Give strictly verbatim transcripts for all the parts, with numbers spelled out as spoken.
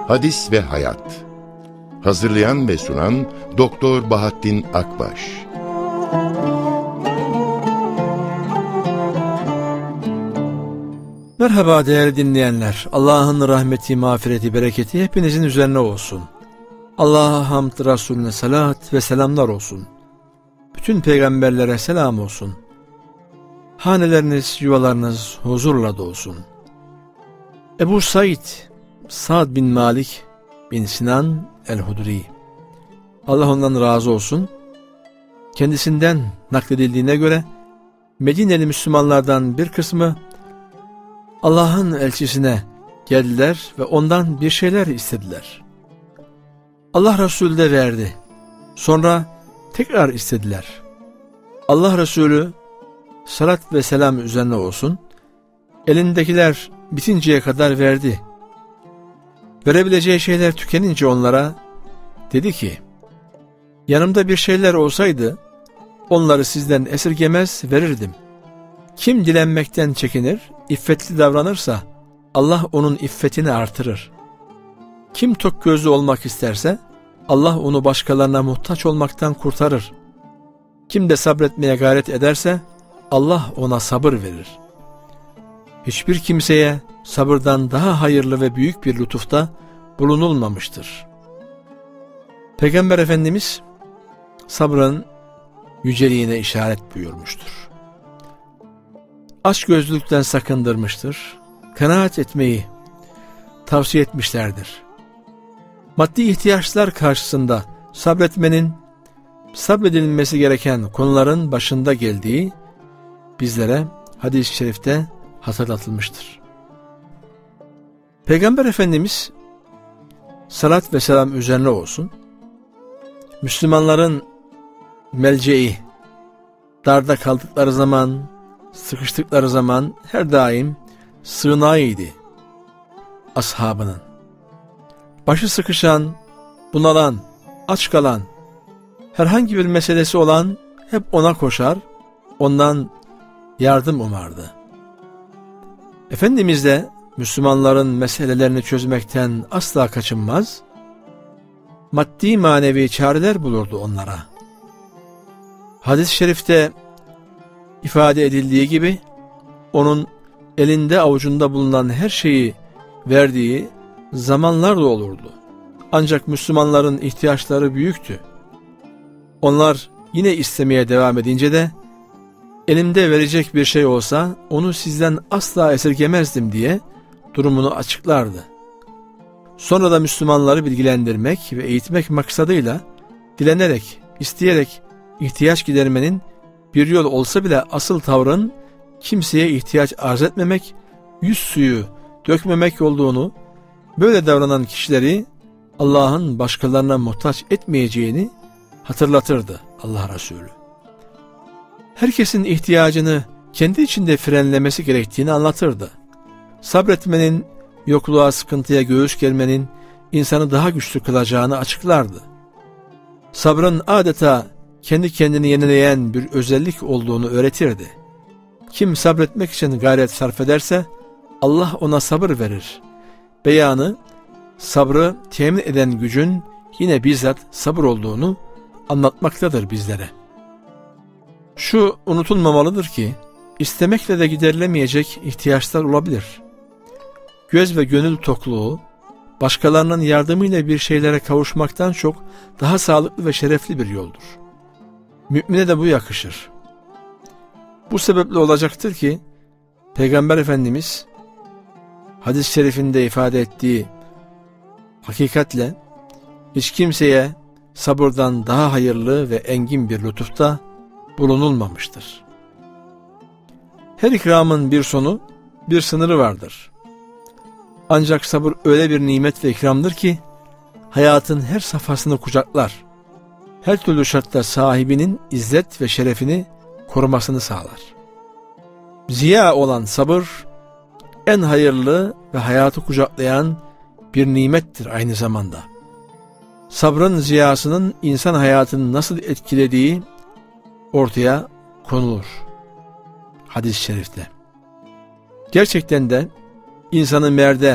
Hadis ve Hayat. Hazırlayan ve sunan Doktor Bahattin Akbaş. Merhaba değerli dinleyenler. Allah'ın rahmeti, mağfireti, bereketi hepinizin üzerine olsun. Allah'a hamd, Resulüne salat ve selamlar olsun. Bütün peygamberlere selam olsun. Haneleriniz, yuvalarınız huzurla dolsun. Ebu Said, Sa'd bin Malik bin Sinan el-Hudri, Allah ondan razı olsun, kendisinden nakledildiğine göre Medineli Müslümanlardan bir kısmı Allah'ın elçisine geldiler ve ondan bir şeyler istediler. Allah Resulü de verdi. Sonra tekrar istediler. Allah Resulü salat ve selam üzerine olsun, elindekiler bitinceye kadar verdi. Verebileceği şeyler tükenince onlara dedi ki, yanımda bir şeyler olsaydı onları sizden esirgemez verirdim. Kim dilenmekten çekinir, iffetli davranırsa Allah onun iffetini artırır. Kim tok gözlü olmak isterse Allah onu başkalarına muhtaç olmaktan kurtarır. Kim de sabretmeye gayret ederse Allah ona sabır verir. Hiçbir kimseye sabırdan daha hayırlı ve büyük bir lütufta bulunulmamıştır. Peygamber Efendimiz sabrın yüceliğine işaret buyurmuştur. Açgözlülükten sakındırmıştır. Kanaat etmeyi tavsiye etmişlerdir. Maddi ihtiyaçlar karşısında sabretmenin sabredilmesi gereken konuların başında geldiği bizlere hadis-i şerifte hatırlatılmıştır. Peygamber Efendimiz salat ve selam üzerine olsun, Müslümanların melceği, darda kaldıkları zaman, sıkıştıkları zaman her daim sığınağıydı ashabının. Başı sıkışan, bunalan, aç kalan, herhangi bir meselesi olan hep ona koşar, ondan yardım umardı. Efendimiz de Müslümanların meselelerini çözmekten asla kaçınmaz, maddi manevi çareler bulurdu onlara. Hadis-i şerifte ifade edildiği gibi, onun elinde avucunda bulunan her şeyi verdiği zamanlar da olurdu. Ancak Müslümanların ihtiyaçları büyüktü. Onlar yine istemeye devam edince de, elimde verecek bir şey olsa onu sizden asla esirgemezdim diye durumunu açıklardı. Sonra da Müslümanları bilgilendirmek ve eğitmek maksadıyla dilenerek, isteyerek ihtiyaç gidermenin bir yol olsa bile asıl tavrın kimseye ihtiyaç arz etmemek, yüz suyu dökmemek olduğunu, böyle davranan kişileri Allah'ın başkalarına muhtaç etmeyeceğini hatırlatırdı Allah Resulü. Herkesin ihtiyacını kendi içinde frenlemesi gerektiğini anlatırdı. Sabretmenin, yokluğa, sıkıntıya göğüs germenin insanı daha güçlü kılacağını açıklardı. Sabrın adeta kendi kendini yenileyen bir özellik olduğunu öğretirdi. Kim sabretmek için gayret sarf ederse Allah ona sabır verir. Beyanı, sabrı temin eden gücün yine bizzat sabır olduğunu anlatmaktadır bizlere. Şu unutulmamalıdır ki, istemekle de giderilemeyecek ihtiyaçlar olabilir. Göz ve gönül tokluğu, başkalarının yardımıyla bir şeylere kavuşmaktan çok daha sağlıklı ve şerefli bir yoldur. Mümine de bu yakışır. Bu sebeple olacaktır ki, Peygamber Efendimiz, hadis-i şerifinde ifade ettiği hakikatle, hiç kimseye sabırdan daha hayırlı ve engin bir lütufta bulunulmamıştır. Her ikramın bir sonu, bir sınırı vardır. Ancak sabır öyle bir nimet ve ikramdır ki, hayatın her safhasını kucaklar, her türlü şartta sahibinin izzet ve şerefini korumasını sağlar. Ziya olan sabır, en hayırlı ve hayatı kucaklayan bir nimettir aynı zamanda. Sabrın ziyasının insan hayatını nasıl etkilediği ortaya konulur hadis-i şerifte. Gerçekten de insanı merde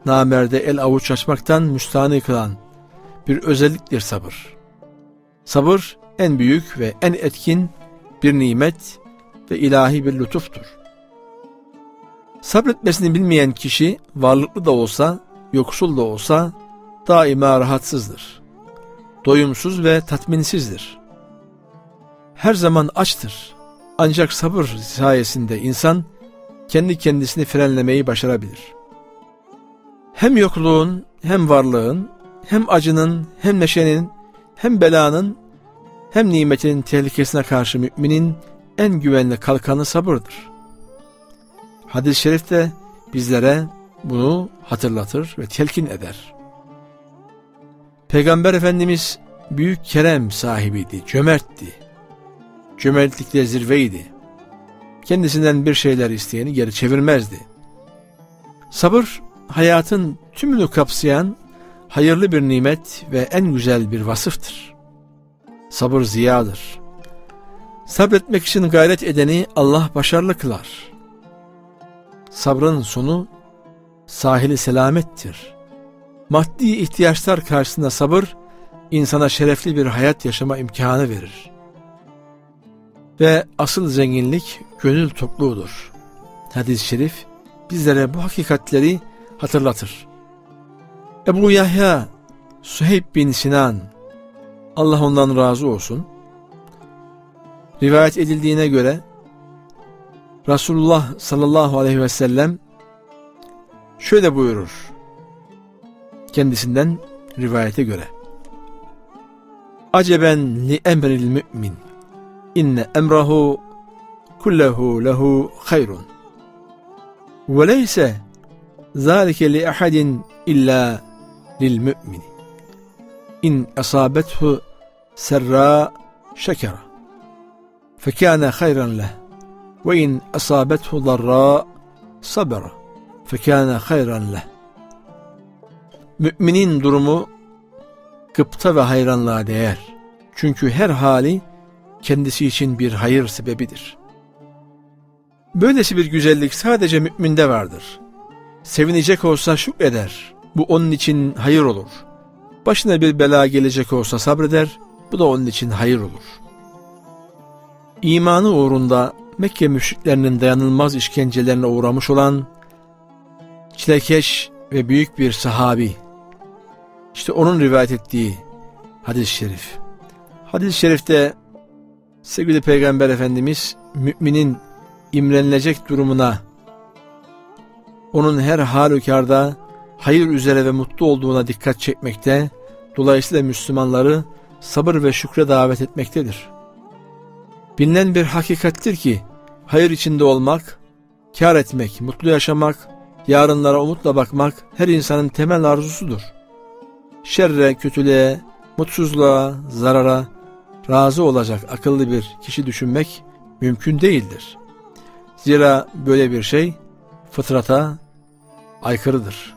namerde el avuç açmaktan müstahni kılan bir özelliktir sabır. Sabır en büyük ve en etkin bir nimet ve ilahi bir lütuftur. Sabretmesini bilmeyen kişi varlıklı da olsa, yoksul da olsa daima rahatsızdır. Doyumsuz ve tatminsizdir. Her zaman açtır. Ancak sabır sayesinde insan kendi kendisini frenlemeyi başarabilir. Hem yokluğun, hem varlığın, hem acının, hem neşenin, hem belanın, hem nimetin tehlikesine karşı müminin en güvenli kalkanı sabırdır. Hadis-i şerif de bizlere bunu hatırlatır ve telkin eder. Peygamber Efendimiz büyük kerem sahibiydi, cömertti. Cömertlikte zirveydi. Kendisinden bir şeyler isteyeni geri çevirmezdi. Sabır, hayatın tümünü kapsayan hayırlı bir nimet ve en güzel bir vasıftır. Sabır ziyadır. Sabretmek için gayret edeni Allah başarılı kılar. Sabrın sonu sahili selamettir. Maddi ihtiyaçlar karşısında sabır, insana şerefli bir hayat yaşama imkanı verir. Ve asıl zenginlik gönül tokluğudur. Hadis-i şerif bizlere bu hakikatleri hatırlatır. Ebu Yahya Süheyb bin Sinan, Allah ondan razı olsun, rivayet edildiğine göre Resulullah sallallahu aleyhi ve sellem şöyle buyurur, kendisinden rivayete göre: Aceben li emril mü'min, inne emrahu kullehu lehu hayrun, ve leyse zâlike li ahadin illa lil mü'min, in asabethu serra şekera, fekâne hayran leh, ve in asabethu darra sabera, fekâne hayran leh. Müminin durumu gıpta ve hayranlığa değer. Çünkü her hali kendisi için bir hayır sebebidir. Böylesi bir güzellik sadece müminde vardır. Sevinecek olsa şükreder. Bu onun için hayır olur. Başına bir bela gelecek olsa sabreder. Bu da onun için hayır olur. İmanı uğrunda Mekke müşriklerinin dayanılmaz işkencelerine uğramış olan çilekeş ve büyük bir sahabi, İşte onun rivayet ettiği hadis-i şerif. Hadis-i şerifte sevgili Peygamber Efendimiz müminin imrenilecek durumuna, onun her halükarda hayır üzere ve mutlu olduğuna dikkat çekmekte, dolayısıyla Müslümanları sabır ve şükre davet etmektedir. Bilinen bir hakikattir ki hayır içinde olmak, kâr etmek, mutlu yaşamak, yarınlara umutla bakmak her insanın temel arzusudur. Şerre, kötülüğe, mutsuzluğa, zarara razı olacak akıllı bir kişi düşünmek mümkün değildir. Zira böyle bir şey fıtrata aykırıdır.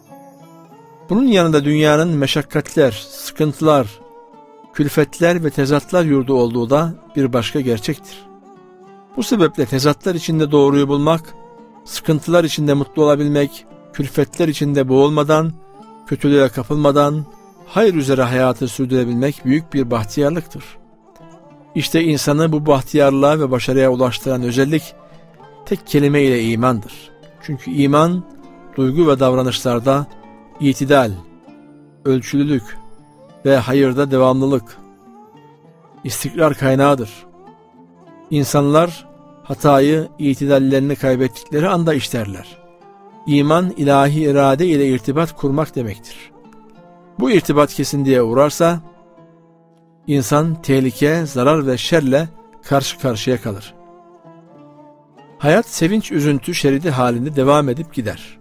Bunun yanında dünyanın meşakkatler, sıkıntılar, külfetler ve tezatlar yurdu olduğu da bir başka gerçektir. Bu sebeple tezatlar içinde doğruyu bulmak, sıkıntılar içinde mutlu olabilmek, külfetler içinde boğulmadan, kötülüğe kapılmadan hayır üzere hayatı sürdürebilmek büyük bir bahtiyarlıktır. İşte insanı bu bahtiyarlığa ve başarıya ulaştıran özellik tek kelime ile imandır. Çünkü iman duygu ve davranışlarda itidal, ölçülülük ve hayırda devamlılık, istikrar kaynağıdır. İnsanlar hatayı, itidallerini kaybettikleri anda işlerler. İman ilahi irade ile irtibat kurmak demektir. Bu irtibat kesintiye uğrarsa insan tehlike, zarar ve şerle karşı karşıya kalır. Hayat sevinç, üzüntü şeridi halinde devam edip gider.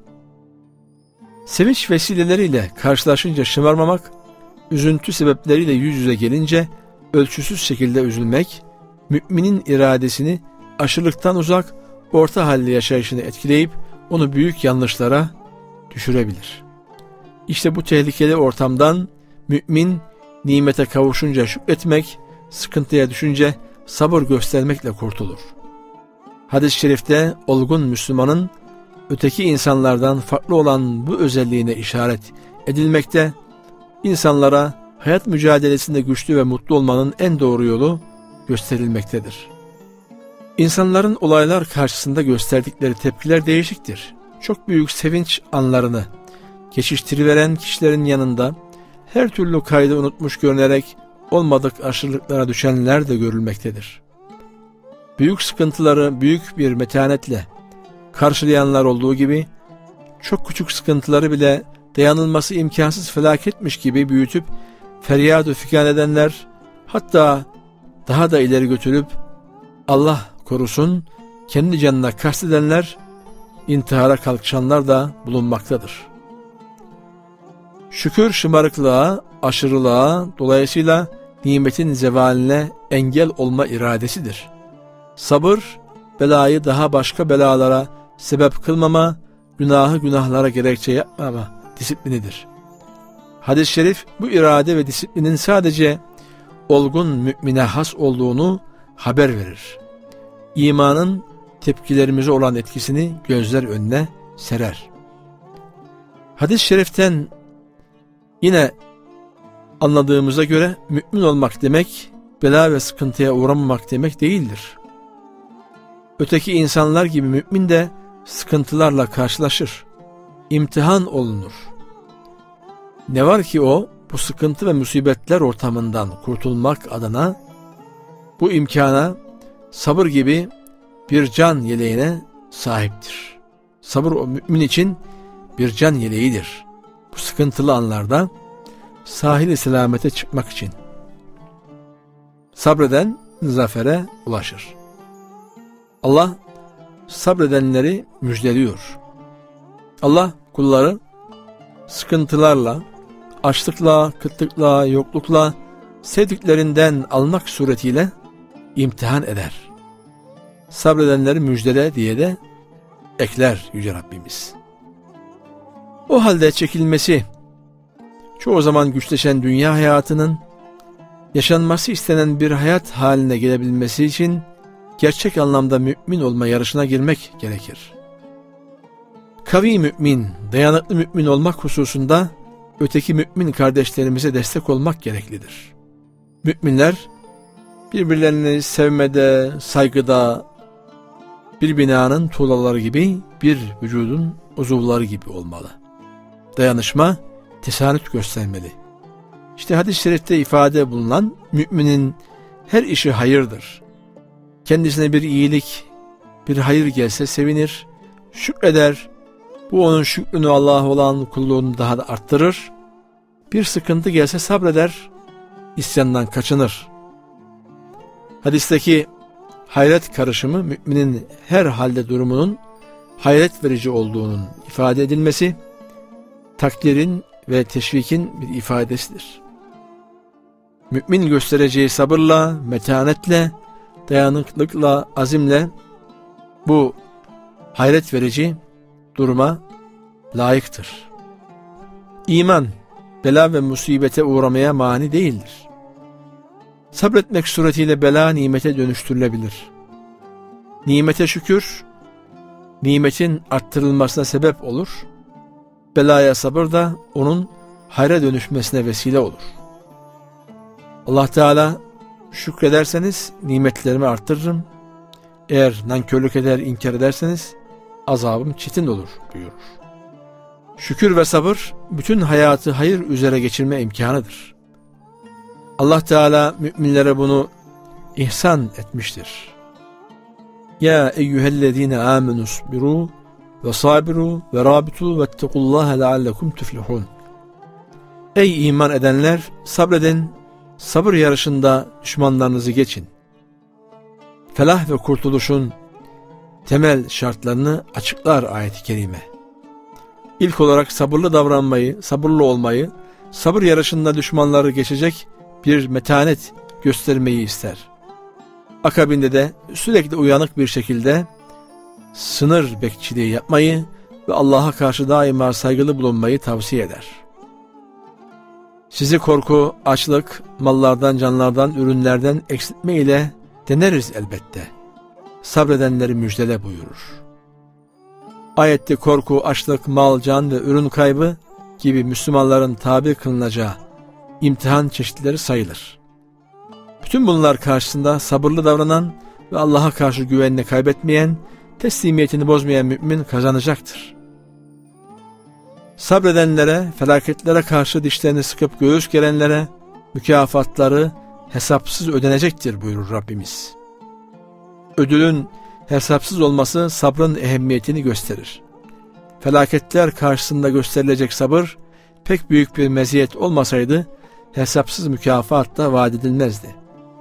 Sevinç vesileleriyle karşılaşınca şımarmamak, üzüntü sebepleriyle yüz yüze gelince ölçüsüz şekilde üzülmek, müminin iradesini aşırılıktan uzak, orta halli yaşayışını etkileyip onu büyük yanlışlara düşürebilir. İşte bu tehlikeli ortamdan mümin nimete kavuşunca şükretmek, sıkıntıya düşünce sabır göstermekle kurtulur. Hadis-i şerifte olgun Müslümanın öteki insanlardan farklı olan bu özelliğine işaret edilmekte, insanlara hayat mücadelesinde güçlü ve mutlu olmanın en doğru yolu gösterilmektedir. İnsanların olaylar karşısında gösterdikleri tepkiler değişiktir. Çok büyük sevinç anlarını geçiştiriveren kişilerin yanında her türlü kaydı unutmuş görünerek olmadık aşırılıklara düşenler de görülmektedir. Büyük sıkıntıları büyük bir metanetle karşılayanlar olduğu gibi, çok küçük sıkıntıları bile dayanılması imkansız felaketmiş gibi büyütüp feryat-ı figan edenler, hatta daha da ileri götürüp Allah korusun kendi canına kastedenler, intihara kalkışanlar da bulunmaktadır. Şükür şımarıklığa, aşırılığa, dolayısıyla nimetin zevaline engel olma iradesidir. Sabır, belayı daha başka belalara sebep kılmama, günahı günahlara gerekçe yapmama disiplinidir. Hadis-i şerif bu irade ve disiplinin sadece olgun mümine has olduğunu haber verir. İmanın tepkilerimize olan etkisini gözler önüne serer. Hadis-i şeriften yine anladığımıza göre mümin olmak demek, bela ve sıkıntıya uğramamak demek değildir. Öteki insanlar gibi mümin de sıkıntılarla karşılaşır, imtihan olunur. Ne var ki o, bu sıkıntı ve musibetler ortamından kurtulmak adına bu imkana sabır gibi bir can yeleğine sahiptir. Sabır o mümin için bir can yeleğidir. Bu sıkıntılı anlarda sahil-i selamete çıkmak için. Sabreden zafere ulaşır. Allah sabredenleri müjdeliyor. Allah kulları sıkıntılarla, açlıkla, kıtlıkla, yoklukla sevdiklerinden almak suretiyle imtihan eder. Sabredenleri müjdele diye de ekler Yüce Rabbimiz. O halde çekilmesi, çoğu zaman güçleşen dünya hayatının yaşanması istenen bir hayat haline gelebilmesi için gerçek anlamda mümin olma yarışına girmek gerekir. Kavi mümin, dayanıklı mümin olmak hususunda öteki mümin kardeşlerimize destek olmak gereklidir. Müminler birbirlerini sevmede, saygıda bir binanın tuğlaları gibi, bir vücudun uzuvları gibi olmalı. Dayanışma, tesanüt göstermeli. İşte hadis-i şerifte ifade bulunan müminin her işi hayırdır. Kendisine bir iyilik, bir hayır gelse sevinir, şükreder. Bu onun şükrünü, Allah'a olan kulluğunu daha da arttırır. Bir sıkıntı gelse sabreder, isyandan kaçınır. Hadisteki hayret karışımı müminin her halde durumunun hayret verici olduğunun ifade edilmesi, takdirin ve teşvikin bir ifadesidir. Mümin göstereceği sabırla, metanetle, dayanıklıkla, azimle bu hayret verici duruma layıktır. İman, bela ve musibete uğramaya mani değildir. Sabretmek suretiyle bela nimete dönüştürülebilir. Nimete şükür, nimetin arttırılmasına sebep olur. Belaya sabır da onun hayra dönüşmesine vesile olur. Allah Teala şükrederseniz nimetlerimi arttırırım. Eğer nankörlük eder, inkar ederseniz azabım çetin olur buyurur. Şükür ve sabır bütün hayatı hayır üzere geçirme imkanıdır. Allah Teala müminlere bunu ihsan etmiştir. Ya eyyühellezine amenusbiru ve sabiru ve rabitu ve ettekullaha leallekum tuflihun. Ey iman edenler, sabredin, sabır yarışında düşmanlarınızı geçin. Felah ve kurtuluşun temel şartlarını açıklar ayet-i kerime. İlk olarak sabırlı davranmayı, sabırlı olmayı, sabır yarışında düşmanları geçecek bir metanet göstermeyi ister. Akabinde de sürekli uyanık bir şekilde sınır bekçiliği yapmayı ve Allah'a karşı daima saygılı bulunmayı tavsiye eder. Sizi korku, açlık, mallardan, canlardan, ürünlerden eksiltme ile deneriz elbette. Sabredenleri müjdele buyurur. Ayette korku, açlık, mal, can ve ürün kaybı gibi Müslümanların tabi kılınacağı imtihan çeşitleri sayılır. Bütün bunlar karşısında sabırlı davranan ve Allah'a karşı güvenini kaybetmeyen, teslimiyetini bozmayan mümin kazanacaktır. Sabredenlere, felaketlere karşı dişlerini sıkıp göğüs gerenlere mükafatları hesapsız ödenecektir buyurur Rabbimiz. Ödülün hesapsız olması sabrın ehemmiyetini gösterir. Felaketler karşısında gösterilecek sabır pek büyük bir meziyet olmasaydı hesapsız mükafat da vaat edilmezdi.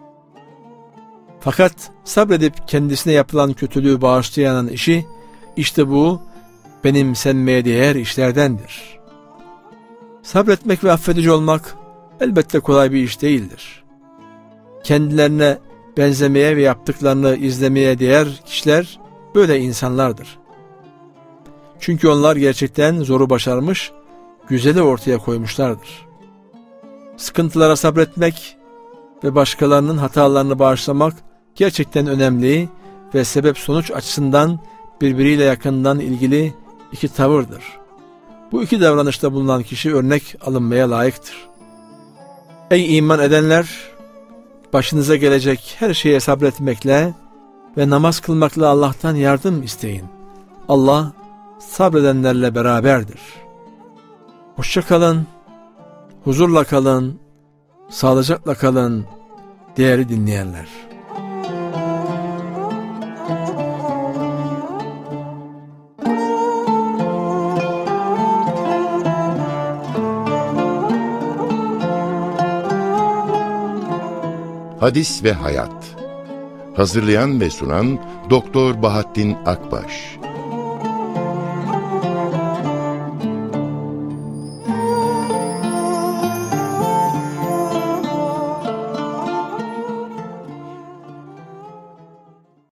Fakat sabredip kendisine yapılan kötülüğü bağışlayanın işi işte bu benimsenmeye değer işlerdendir. Sabretmek ve affedici olmak elbette kolay bir iş değildir. Kendilerine benzemeye ve yaptıklarını izlemeye değer kişiler böyle insanlardır. Çünkü onlar gerçekten zoru başarmış, güzeli ortaya koymuşlardır. Sıkıntılara sabretmek ve başkalarının hatalarını bağışlamak gerçekten önemli ve sebep sonuç açısından birbiriyle yakından ilgili iki tavırdır. Bu iki davranışta bulunan kişi örnek alınmaya layıktır. Ey iman edenler! Başınıza gelecek her şeye sabretmekle ve namaz kılmakla Allah'tan yardım isteyin. Allah sabredenlerle beraberdir. Hoşça kalın, huzurla kalın, sağlıcakla kalın değerli dinleyenler. Hadis ve Hayat. Hazırlayan ve sunan Doktor Bahattin Akbaş.